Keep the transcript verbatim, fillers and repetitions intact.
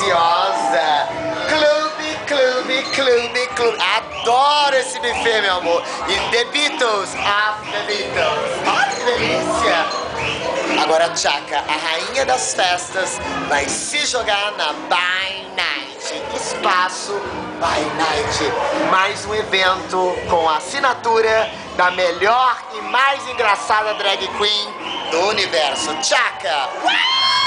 deliciosa. Clube, clube, clube, clube. Adoro esse buffet, meu amor. E The Beatles, after the Beatles. Olha que delícia. Agora a Tchaka, a rainha das festas, vai se jogar na By Night. Espaço By Night. Mais um evento com a assinatura da melhor e mais engraçada drag queen do universo. Tchaka!